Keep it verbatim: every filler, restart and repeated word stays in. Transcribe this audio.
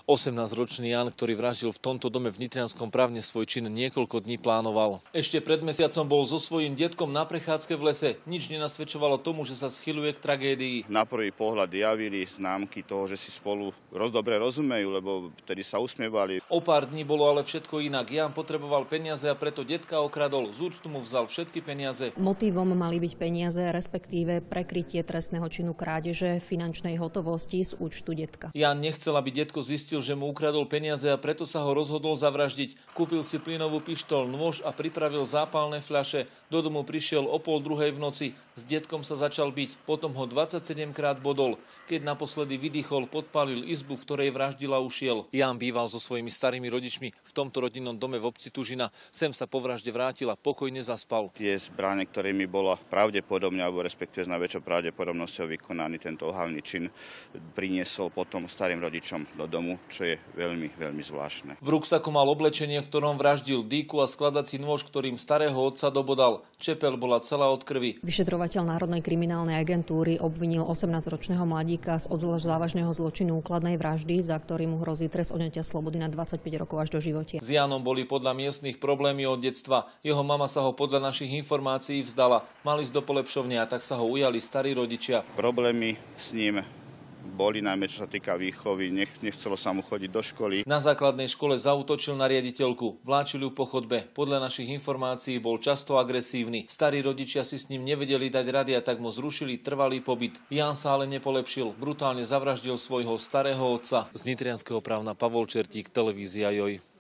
osemnásťročný Jan, ktorý vraždil v tomto dome v Nitrianskom Pravne, svoj čin niekoľko dní plánoval. Ešte pred mesiacom bol so svojím detkom na prechádzke v lese. Nič nenasvedčovalo tomu, že sa schyluje k tragédii. Na prvý pohľad javili známky toho, že si spolu roz, dobre rozumejú, lebo vtedy sa usmievali. O pár dní bolo ale všetko inak. Jan potreboval peniaze a preto detka okradol. Z účtu mu vzal všetky peniaze. Motívom mali byť peniaze, respektíve prekrytie trestného činu krádeže finančnej hotovosti z účtu detka. Jan nechcel, aby detko zistil, že mu ukradol peniaze, a preto sa ho rozhodol zavraždiť. Kúpil si plynovú pištoľ, nôž a pripravil zápalné fľaše. Do domu prišiel o pol druhej v noci. S detkom sa začal biť, potom ho dvadsaťsedem krát bodol. Keď naposledy vydýchol, podpálil izbu, v ktorej vraždil a ušiel. Jan býval so svojimi starými rodičmi v tomto rodinnom dome v obci Tužina. Sem sa po vražde vrátil a pokojne zaspal. Tie zbrane, ktorými bola pravdepodobne, alebo respektíve s najväčšou pravdepodobnosťou vykonaný tento ohavný čin, priniesol potom starým rodičom do domu, čo je veľmi, veľmi zvláštne. V ruksaku mal oblečenie, v ktorom vraždil, dýku a skladací nôž, ktorým starého otca dobodal. Čepeľ bola celá od krvi. Vyšetrovateľ Národnej kriminálnej agentúry obvinil osemnásťročného mladíka z obzvlášť závažného zločinu úkladnej vraždy, za ktorý mu hrozí trest odňatia slobody na dvadsaťpäť rokov až do života. S Janom boli podľa miestnych problémy od detstva. Jeho mama sa ho podľa našich informácií vzdala. Mali ísť do polepšovne, a tak sa ho ujali starí rodičia. Problémy s ním boli, najmä čo sa týka výchovy, nech, nechcelo sa mu chodiť do školy. Na základnej škole zaútočil na riaditeľku, vláčil ju po chodbe. Podľa našich informácií bol často agresívny. Starí rodičia si s ním nevedeli dať rady, a tak mu zrušili trvalý pobyt. Jan sa ale nepolepšil, brutálne zavraždil svojho starého otca. Z Nitrianskeho Pravna Pavol Čertík, televízia Joj.